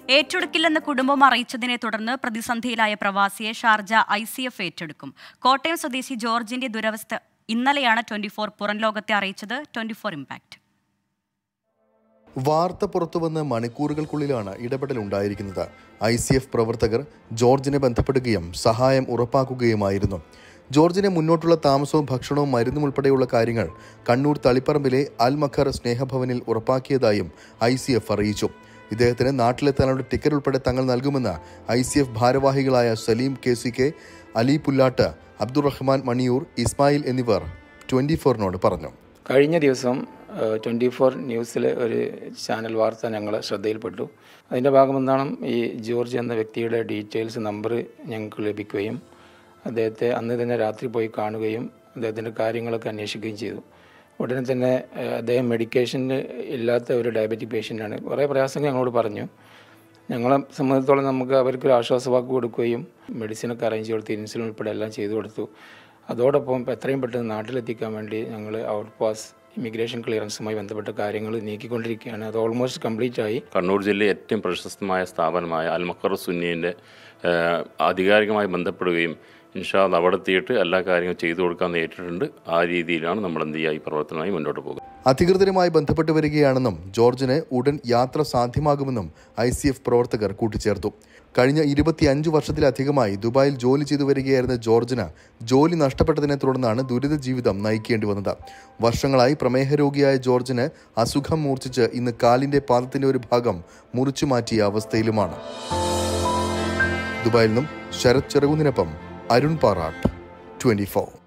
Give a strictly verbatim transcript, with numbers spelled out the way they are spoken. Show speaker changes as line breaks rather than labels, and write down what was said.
ഏറ്റെടുക്കില്ലെന്ന് കുടുംബം അറിയിച്ചതിനെ തുടർന്ന് പ്രതിസന്ധിയിലായ പ്രവാസിയെ ഷാർജ ഐ സി എഫ് ഏറ്റെടുക്കും. കോട്ടയം സ്വദേശി ജോർജിന്റെ ദുരവസ്ഥ ഇന്നലെയാണ് ട്വന്റി ഫോർ പുറം ലോകത്തെ അറിയിച്ചത്. Twenty four impact.
വാർത്ത പുറത്തുവന്ന് മണിക്കൂറുകൾക്കുള്ളിലാണ് ഇടപെടലുണ്ടായിരിക്കുന്നത്. ഐ സി എഫ് പ്രവർത്തകർ ജോർജിനെ ബന്ധപ്പെടുകയും സഹായം ഉറപ്പാക്കുകയുമായിരുന്നു. ജോർജിനെ മുന്നോട്ടുള്ള താമസവും ഭക്ഷണവും മരുന്നും ഉൾപ്പെടെയുള്ള കാര്യങ്ങൾ കണ്ണൂർ തളിപ്പറമ്പിലെ അൽ മഖർ സ്നേഹഭവനിൽ ഉറപ്പാക്കിയതായും ഐ സി എഫ് അറിയിച്ചു. ഇദ്ദേഹത്തിന് നാട്ടിലെത്താനുള്ള ടിക്കറ്റ് ഉൾപ്പെടെ തങ്ങൾ നൽകുമെന്ന് ഐ സി എഫ് ഭാരവാഹികളായ സലീം കെ സി കെ, അലി പുല്ലാട്ട്, അബ്ദുറഹ്മാൻ മണിയൂർ, ഇസ്മായിൽ എന്നിവർ ട്വന്റി ഫോറിനോട് പറഞ്ഞു.
കഴിഞ്ഞ ദിവസം ട്വൻറ്റി ഫോർ ന്യൂസിലെ ഒരു ചാനൽ വാർത്ത ഞങ്ങൾ ശ്രദ്ധയിൽപ്പെട്ടു. അതിൻ്റെ ഭാഗമെന്നാണ് ഈ ജോർജ് എന്ന വ്യക്തിയുടെ ഡീറ്റെയിൽസ് നമ്പർ ഞങ്ങൾക്ക് ലഭിക്കുകയും അദ്ദേഹത്തെ അന്ന് തന്നെ രാത്രി പോയി കാണുകയും അദ്ദേഹത്തിൻ്റെ കാര്യങ്ങളൊക്കെ അന്വേഷിക്കുകയും ചെയ്തു. ഉടനെ തന്നെ അദ്ദേഹം മെഡിക്കേഷന് ഇല്ലാത്ത ഒരു ഡയബറ്റിക് പേഷ്യൻ്റാണ്. കുറേ പ്രയാസങ്ങൾ ഞങ്ങളോട് പറഞ്ഞു. ഞങ്ങളെ സംബന്ധിച്ചിടത്തോളം നമുക്ക് അവർക്കൊരു ആശ്വാസവാക്ക് കൊടുക്കുകയും മെഡിസിനൊക്കെ അറേഞ്ച് കൊടുത്ത് ഇൻസുലിൻ ഉൾപ്പെടെ എല്ലാം ചെയ്തു കൊടുത്തു. അതോടൊപ്പം എത്രയും പെട്ടെന്ന് നാട്ടിലെത്തിക്കാൻ വേണ്ടി ഞങ്ങൾ ഔട്ട് പാസ് ഇമിഗ്രേഷൻ ക്ലിയറൻസുമായി ബന്ധപ്പെട്ട കാര്യങ്ങൾ നീക്കിക്കൊണ്ടിരിക്കുകയാണ്. അത് ഓൾമോസ്റ്റ് കംപ്ലീറ്റ് ആയി.
കണ്ണൂർ ജില്ലയിലെ ഏറ്റവും പ്രശസ്തമായ സ്ഥാപനമായ അൽ മഖർ സുന്നീൻ്റെ ആധികാരികമായി ബന്ധപ്പെടുകയും ഇൻഷാ അല്ലാഹ് അവിടെ എത്തിയിട്ട് എല്ലാ കാര്യങ്ങളും ചെയ്തു കൊടുക്കാൻ ഏറ്റിട്ടുണ്ട്. ആ രീതിയിലാണ് നമ്മൾ എന്ത് ചെയ്യുക ഈ പ്രവർത്തനമായി മുന്നോട്ട് പോകുക.
അധികൃതരുമായി ബന്ധപ്പെട്ട് വരികയാണെന്നും ജോർജിന് ഉടൻ യാത്ര സാധ്യമാകുമെന്നും ഐ സി എഫ് പ്രവർത്തകർ കൂട്ടിച്ചേർത്തു. കഴിഞ്ഞ ഇരുപത്തിയഞ്ചു വർഷത്തിലധികമായി ദുബായിൽ ജോലി ചെയ്തു വരികയായിരുന്ന ജോർജിന് ജോലി നഷ്ടപ്പെട്ടതിനെ തുടർന്നാണ് ദുരിത ജീവിതം നയിക്കേണ്ടി വന്നത്. വർഷങ്ങളായി പ്രമേഹ രോഗിയായ ജോർജിന് അസുഖം മൂർച്ഛിച്ച് ഇന്ന് കാലിന്റെ പാദത്തിന്റെ ഒരു ഭാഗം മുറിച്ചു മാറ്റിയ അവസ്ഥയിലുമാണ്. ദുബായിൽ നിന്നും ശരത് ചെറുകുന്നിനൊപ്പം അരുൺ പാറാട്ട്, ട്വന്റി ഫോർ.